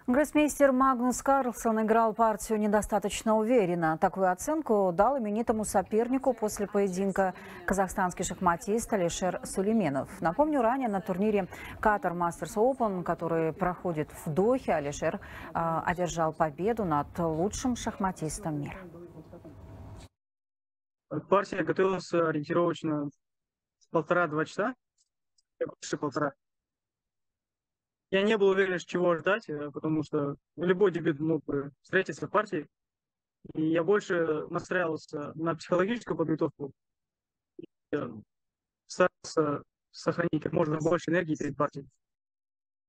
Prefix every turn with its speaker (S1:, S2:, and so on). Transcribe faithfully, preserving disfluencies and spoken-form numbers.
S1: Гроссмейстер Магнус Карлсон играл партию недостаточно уверенно. Такую оценку дал именитому сопернику после поединка казахстанский шахматист Алишер Сулейменов. Напомню, ранее на турнире Qatar Masters Open, который проходит в Дохе, Алишер э, одержал победу над лучшим шахматистом мира.
S2: Партия готовилась ориентировочно полтора-два часа, больше полтора. Я не был уверен, чего ждать, потому что любой дебют мог бы встретиться в партии. И я больше настраивался на психологическую подготовку, и старался сохранить как можно больше энергии перед партией.